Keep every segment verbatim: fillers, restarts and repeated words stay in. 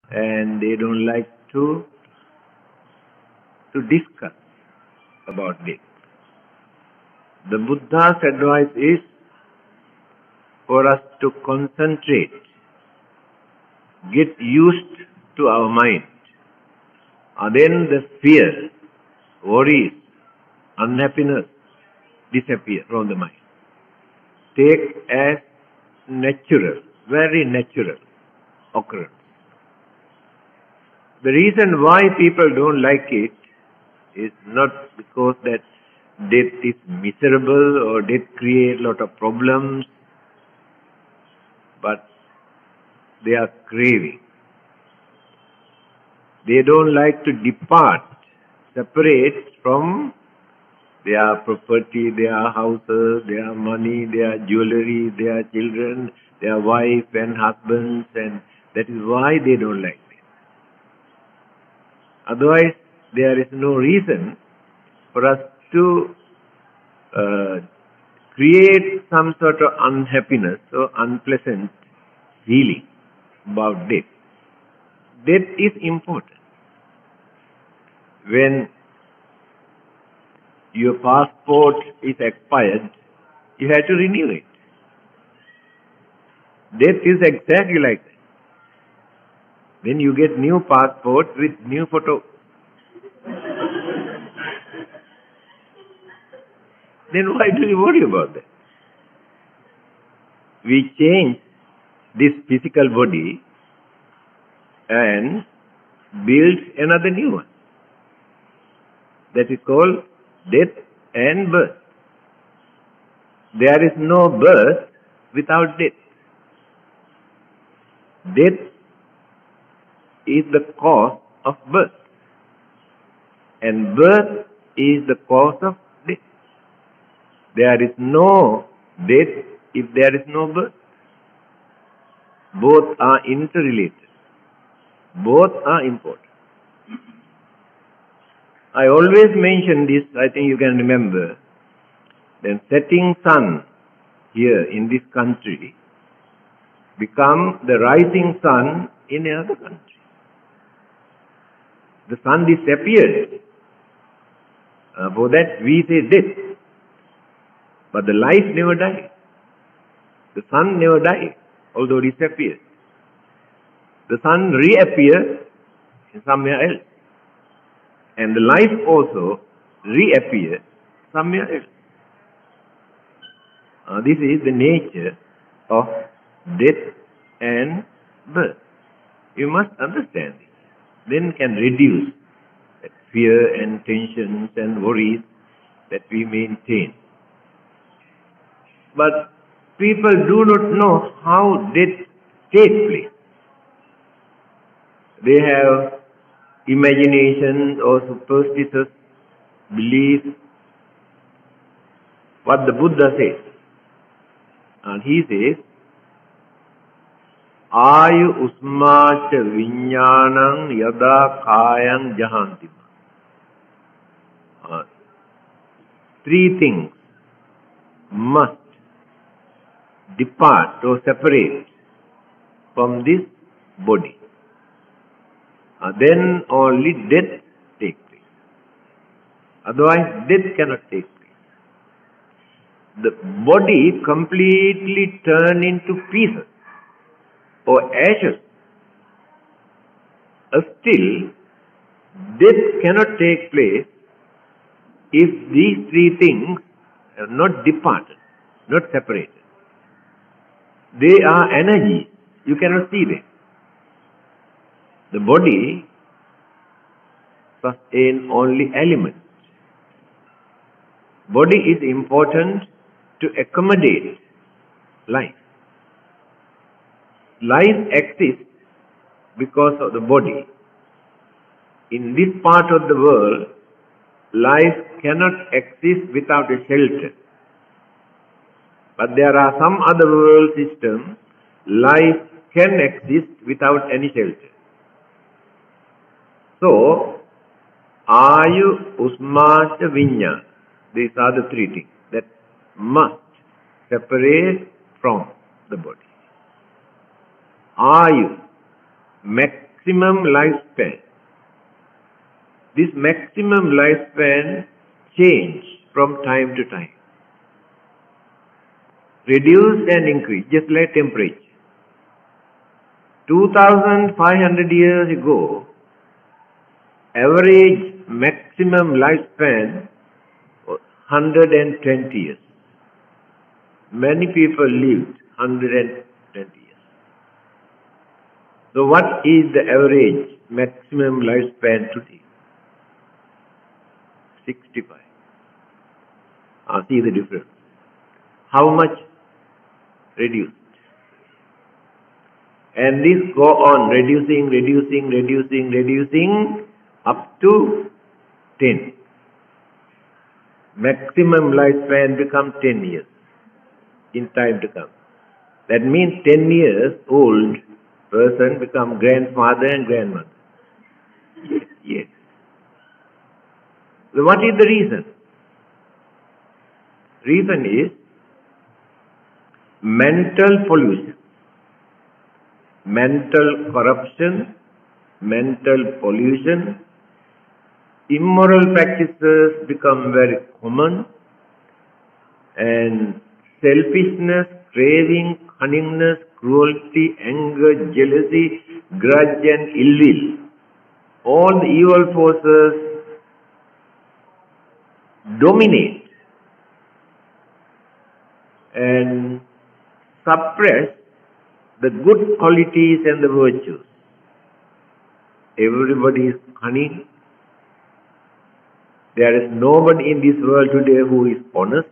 and they don't like to to discuss about death. The Buddha's advice is for us to concentrate, get used to our mind. And then the fear, worries, unhappiness disappear from the mind. Take as natural, very natural occurrence. The reason why people don't like it is not because that death is miserable or death creates a lot of problems, but they are craving. They don't like to depart, separate from their property, their houses, their money, their jewelry, their children, their wife and husbands, and that is why they don't like it. Otherwise, there is no reason for us to uh, create some sort of unhappiness or unpleasant feeling about death. Death is important. When your passport is expired, you have to renew it. Death is exactly like that. When you get new passport with new photo, then why do you worry about that? We change this physical body and build another new one. That is called death and birth. There is no birth without death. Death is the cause of birth, and birth is the cause of death. There is no death if there is no birth. Both are interrelated. Both are important. I always mention this, I think you can remember, the setting sun here in this country become the rising sun in another country. The sun disappeared. Uh, for that we say death. But the life never died. The sun never died, although disappeared. The sun reappeared somewhere else. And the life also reappeared somewhere else. Uh, this is the nature of death and birth. You must understand this. Then can reduce that fear and tensions and worries that we maintain. But people do not know how death takes place. They have imagination or superstitious belief. What the Buddha says. And he says, Ayu usmacha viññānaṁ yada kāyaṁ jahanti. Uh, three things must depart or separate from this body. Uh, then only death takes place. Otherwise, death cannot take place. The body completely turns into pieces or ashes. Uh, still, death cannot take place if these three things are not departed, not separated. They are energies. You cannot see them. The body sustains only elements. Body is important to accommodate life. Life exists because of the body. In this part of the world, life cannot exist without a shelter. But there are some other world systems, life can exist without any shelter. So, Ayu, Usmacha, Viññāna, these are the three things that must separate from the body. Ayu, maximum lifespan. This maximum lifespan change from time to time. Reduce and increase, just like temperature. two thousand five hundred years ago, average maximum lifespan was one hundred twenty years. Many people lived one hundred twenty years. So what is the average maximum lifespan today? sixty-five. Ah, see the difference. How much? Reduced. And this go on reducing, reducing, reducing, reducing up to ten. Maximum lifespan becomes ten years in time to come. That means ten years old person become grandfather and grandmother. Yes, yes. So what is the reason? Reason is mental pollution, mental corruption, mental pollution, immoral practices become very common, and selfishness, craving, cunningness, cruelty, anger, jealousy, grudge and ill will, all the evil forces dominate and suppress the good qualities and the virtues. Everybody is cunning. There is nobody in this world today who is honest.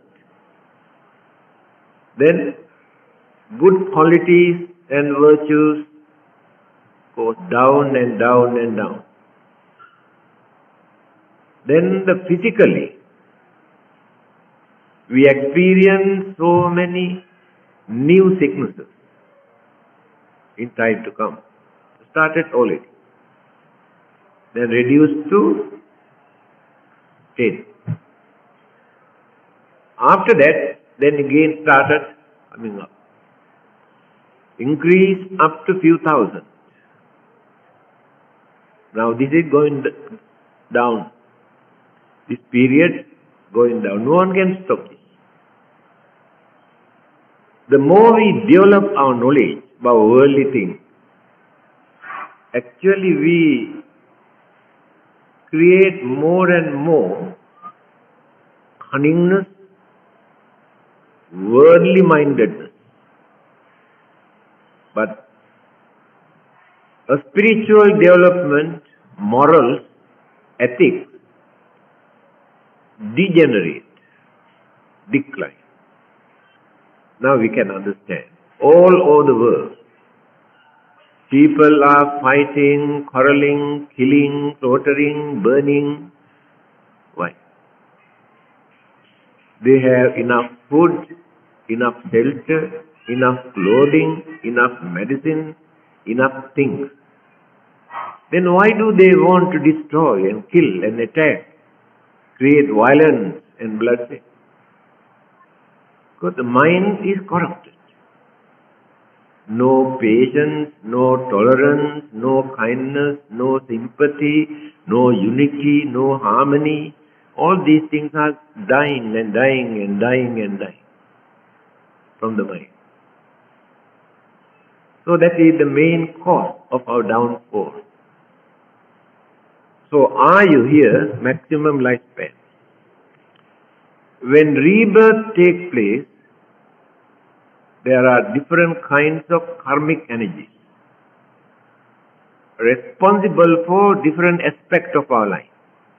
Then good qualities and virtues go down and down and down. Then the physically, we experience so many new sicknesses in time to come. Started already. Then reduced to ten. After that, then again started coming up. Increase up to few thousand. Now this is going down. This period going down. No one can stop this. The more we develop our knowledge about worldly things, actually we create more and more cunningness, worldly mindedness. But a spiritual development, morals, ethics, degenerate, decline. Now we can understand. All over the world, people are fighting, quarreling, killing, slaughtering, burning. Why? They have enough food, enough shelter, enough clothing, enough medicine, enough things. Then why do they want to destroy and kill and attack, create violence and bloodshed? Because the mind is corrupted. No patience, no tolerance, no kindness, no sympathy, no unity, no harmony. All these things are dying and dying and dying and dying from the mind. So that is the main cause of our downfall. So are you here? Maximum lifespan. When rebirth takes place, there are different kinds of karmic energies responsible for different aspects of our life.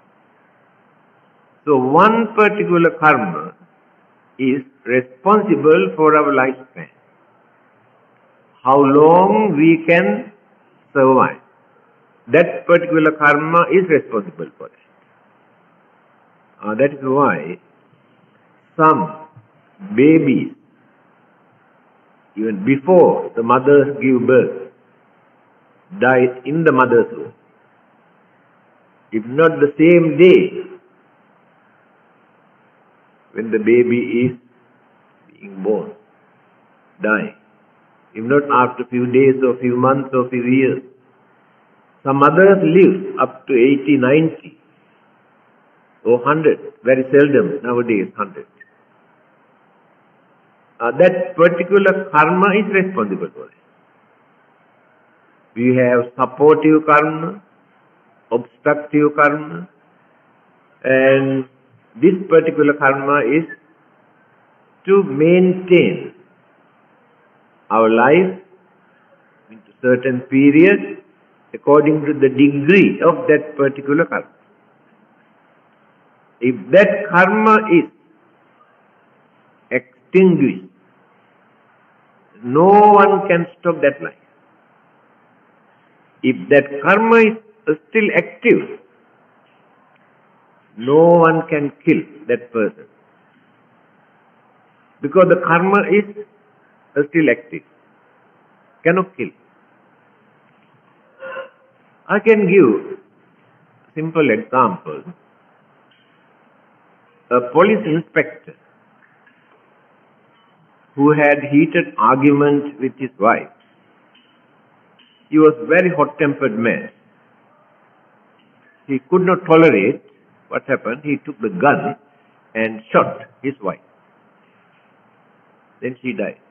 So one particular karma is responsible for our lifespan. How long we can survive. That particular karma is responsible for it. Uh, that is why some babies, even before the mothers give birth, died in the mother's womb. If not the same day when the baby is being born, die. If not after few days or few months or few years. Some others live up to eighty, ninety or one hundred. Very seldom nowadays one hundred. Uh, that particular karma is responsible for it. We have supportive karma, obstructive karma, and this particular karma is to maintain our life into certain period according to the degree of that particular karma. If that karma is extinguished, no one can stop that life. If that karma is still active, no one can kill that person. Because the karma is still active. Cannot kill. I can give a simple example. A police inspector who had heated argument with his wife. He was very hot-tempered man. He could not tolerate what happened. He took the gun and shot his wife. Then she died.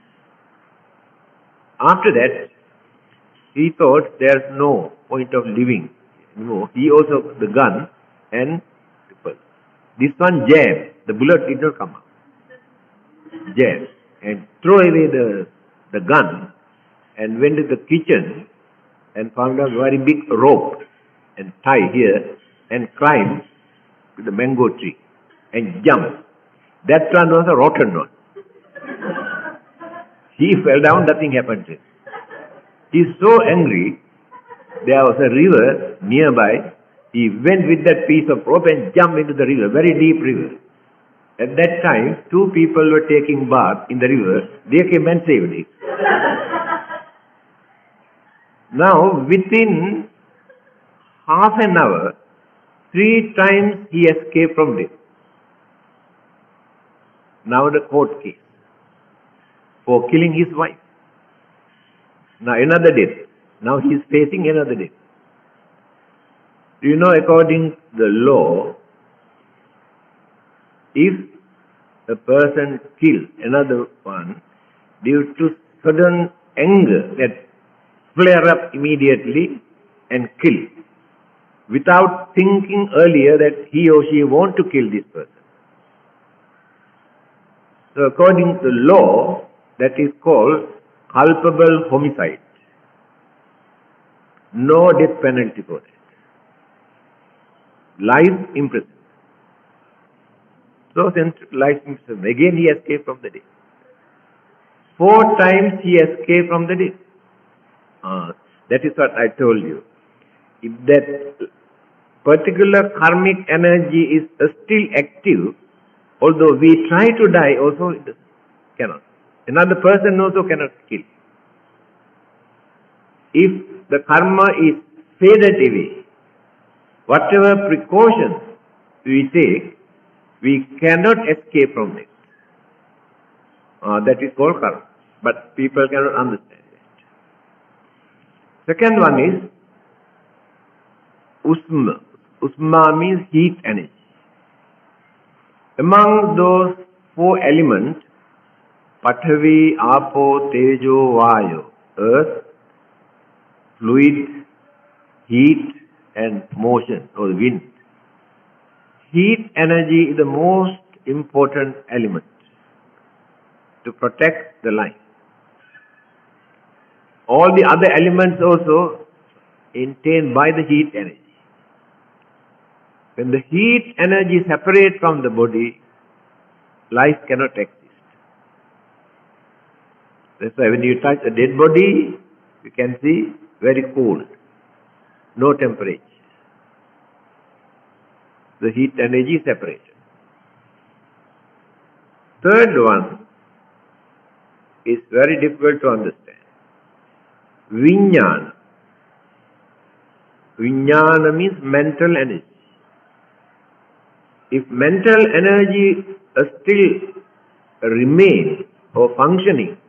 After that, he thought there's no point of living anymore. He also took the gun and this one jammed. The bullet did not come out. Jammed. And threw away the, the gun and went to the kitchen and found a very big rope and tie here and climbed to the mango tree and jumped. That one was a rotten one. He fell down, nothing happened to him. He is so angry, there was a river nearby. He went with that piece of rope and jumped into the river, very deep river. At that time, two people were taking bath in the river. They came and saved him. Now, within half an hour, three times he escaped from death. Now the court case for killing his wife. Now another death. Now he is facing another death. You know, according to the law, if a person kills another one due to sudden anger that flare up immediately and kill without thinking earlier that he or she want to kill this person. So according to law, that is called culpable homicide. No death penalty for that. Life imprisonment. So sent life imprisonment. Again he escaped from the death. Four times he escaped from the death. Uh, that is what I told you. If that particular karmic energy is still active, although we try to die, also it cannot. Another person also cannot kill. If the karma is faded away, whatever precautions we take, we cannot escape from it. Uh, that is called karma. But people cannot understand it. Second one is usma. Usma means heat energy. Among those four elements, Pathavi, Apo, Tejo, Vayu, earth, fluid, heat and motion or wind. Heat energy is the most important element to protect the life. All the other elements also maintained by the heat energy. When the heat energy separates from the body, life cannot exist. That's why when you touch a dead body, you can see very cold, no temperature. The heat energy is separated. Third one is very difficult to understand. Vijnana. Vijnana means mental energy. If mental energy still remains or functioning,